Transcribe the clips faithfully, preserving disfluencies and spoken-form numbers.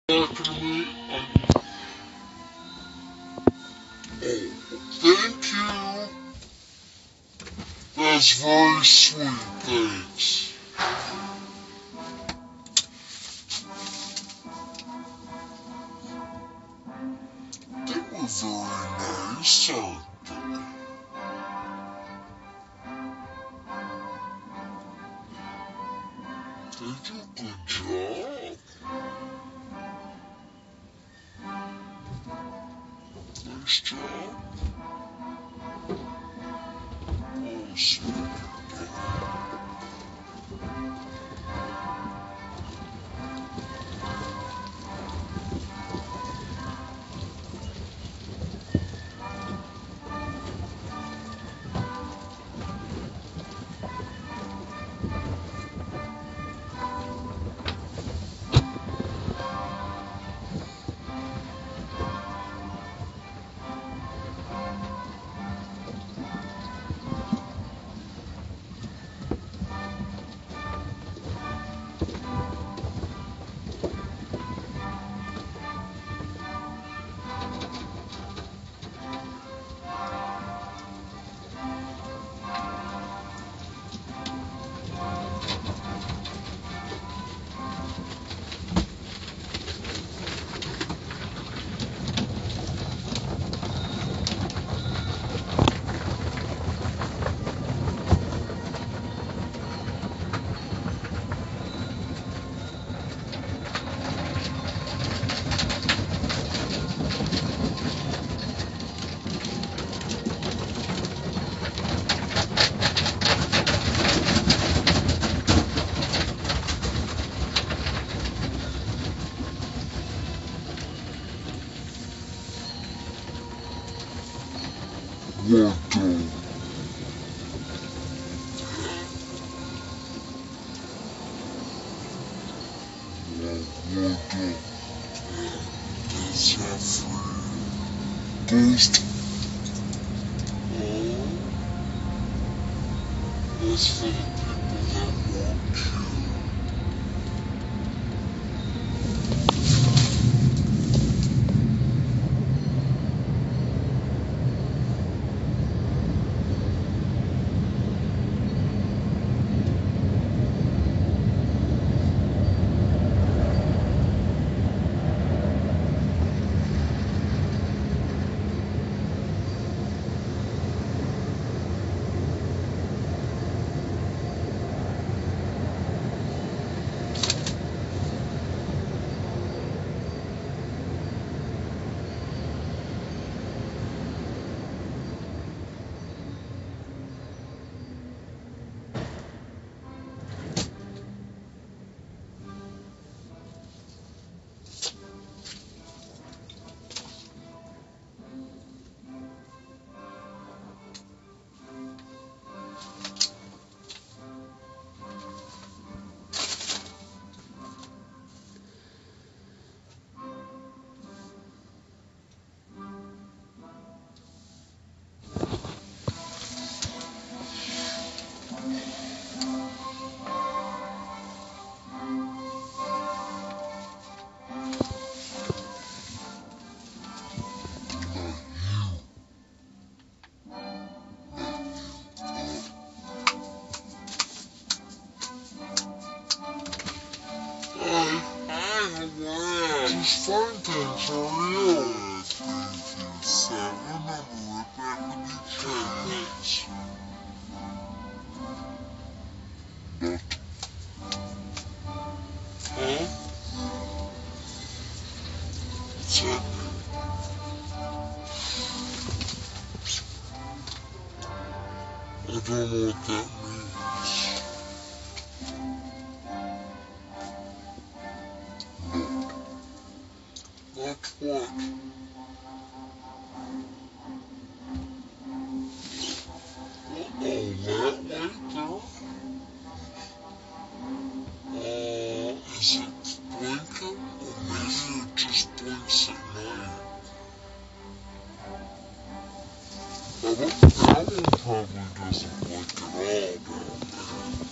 talking to me? Um, oh, thank you. That's very sweet, thanks. They were very nice, aren't they? They did a good job. Nice job. Oh, sweet. What the? What the? That's not free. Ghost. Oh, that's for the people that want you. Just fun things are real. Three, two, seven, and rip back with each But, huh? What's happening? I don't know what that means. Not what? Oh, that right there? Uh, is it blinking? Or maybe it just blinks at night. I bet that one probably doesn't blink at all down there.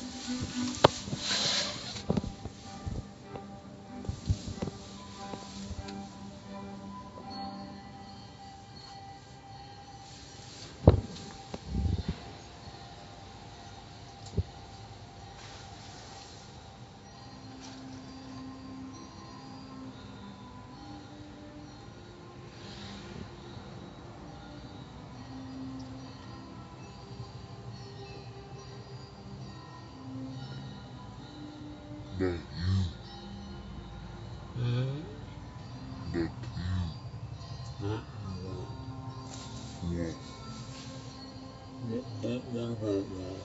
Not you. Not you. What? What, what, what about what?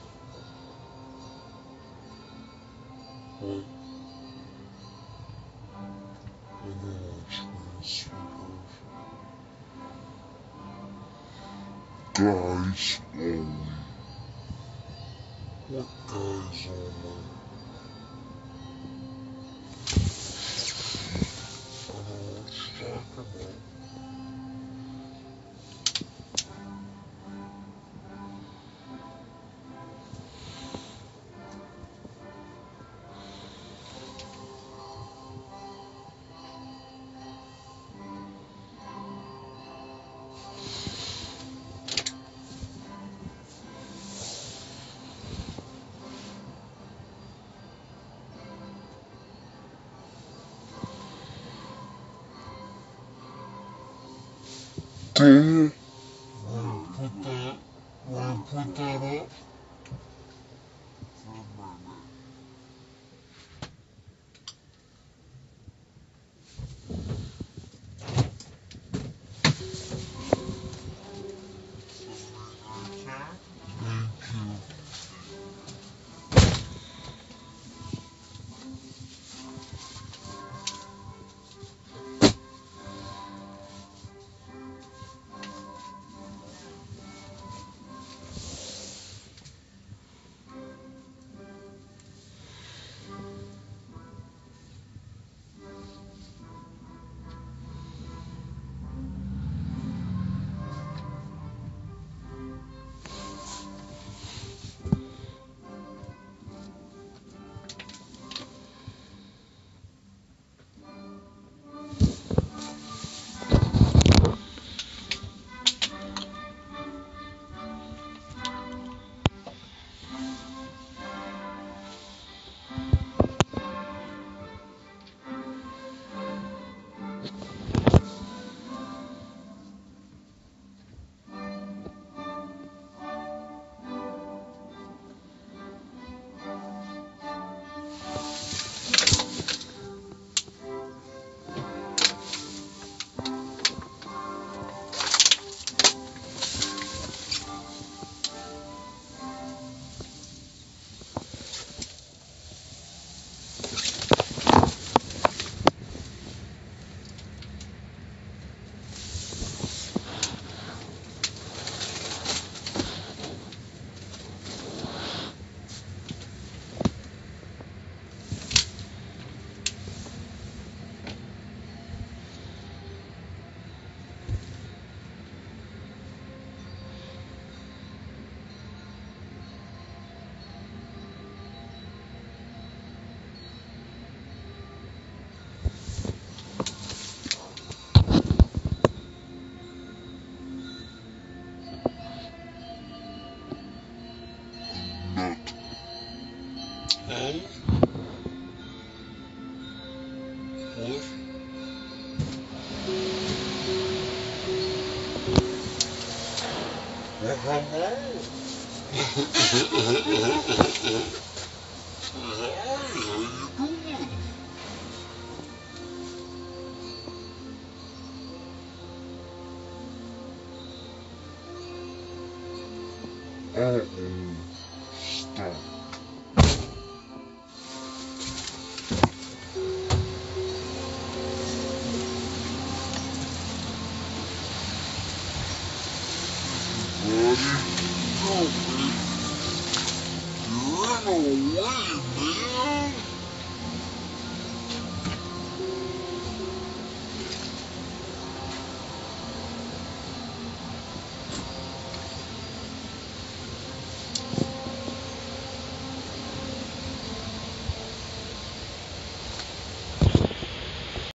What? I know which one, sweetheart. Guys only. What guys only? I know what you're talking about. Go. Wanna put that, wanna put that up? For a minute. Thank you. Hey? What? What happened? Hi, how you doing? Uh-oh. Stop. Buddy, no, baby. You're in a way.